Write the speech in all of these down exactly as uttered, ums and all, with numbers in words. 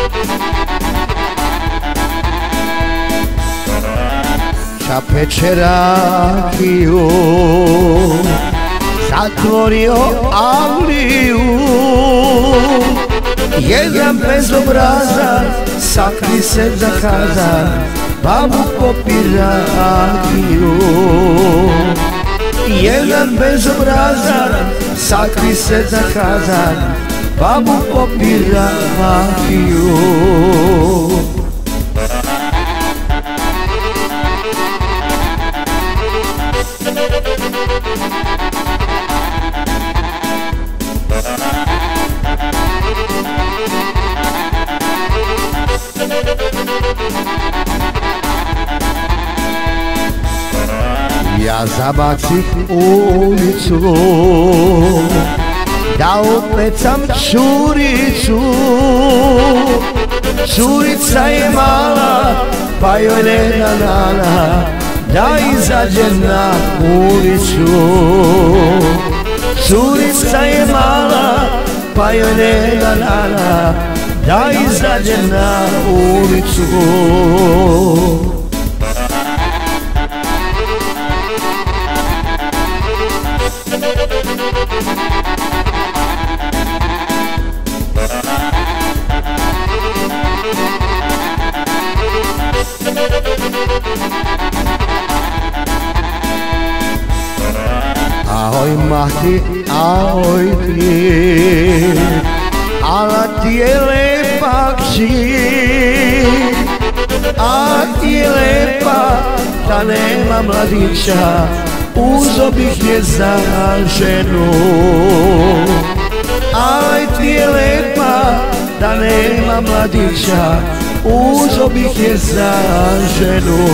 Čapeće rakiju, zatvorio avliju. Jedan bezobrazan sakri se za kazan, pa mu popi rakiju. Jedan bezobrazan sakri se za kazan, pa mu popi rakiju. Ja zabacih ulicu, da opecam curicu. Curica je mala, pa joj ne da dana da izađe na ulicu. Curica je mala, pa joj ne da dana da izađe na ulicu. Ahoj mati, ahoj ti, ala ti je lepa kći, a ti je lepa da nema mladića, uzo bih je za ženu. Aj ti je lepa da nema mladića, uzo bih je za ženu.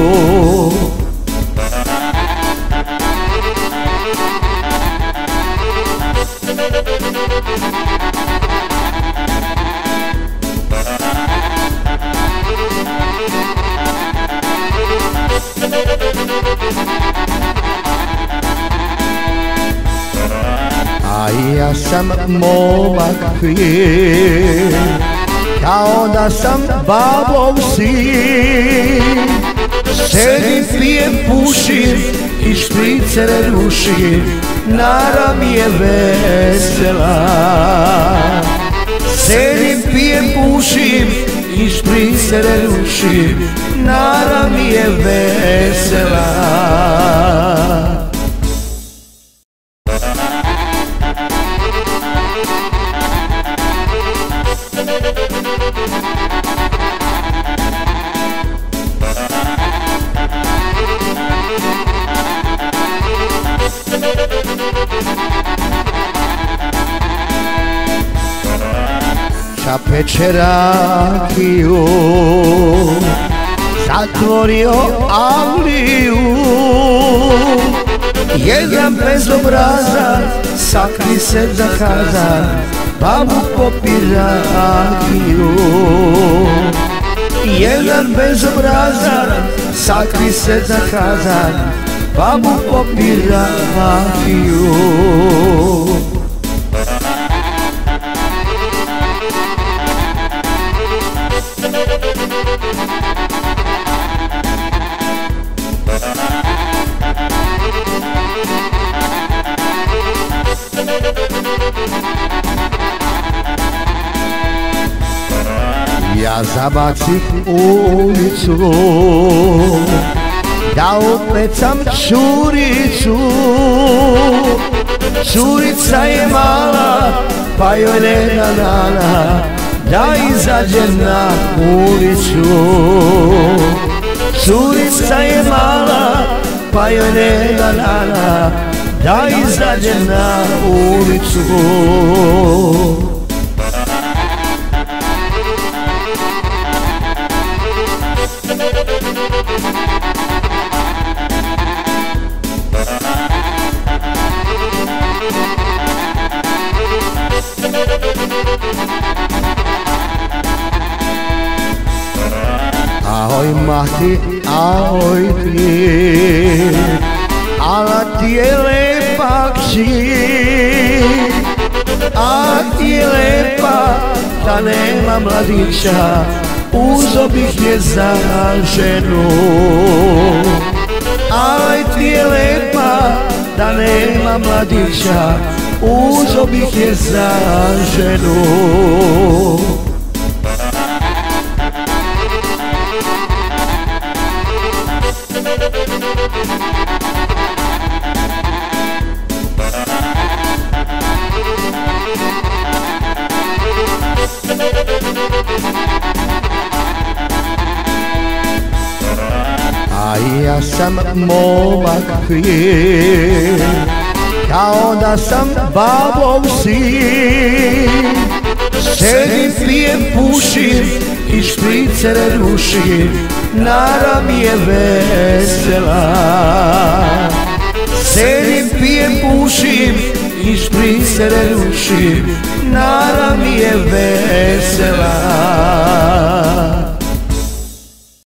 A ja sam momak fin, kao da sam babov sin. Sedim, pijem, pušim i špricere rušim, nara mi je vesela. Sedim, pijem, pušim i špricere rušim, nara mi je vesela. Čapeće rakiju, zatvorio avliju. Jedan bezobrazan sakri se za kazan, pa mu popi rakiju. Jedan bezobrazan sakri se za kazan, pa mu popi rakiju. Ja zabacih ulicu, da opecam curicu. Curica je mala, pa joj ne da dana da izađe na ulicu. Curica je mala, pa joj ne da dana da izađe na ulicu. Ahoj mati, ahoj ti, ala ti je lepa kći, a ti je lepa da nema mladića, uzo bih je za ženu. Aj ti je lepa da nema mladića, uzo bih je za ženu. A ja sam momak fin, kao da sam babov sin. Sedim, pijem, pušim i špricere rušim, nara mi je vesela. Sedim, pijem, pušim i špricere rušim, nara mi je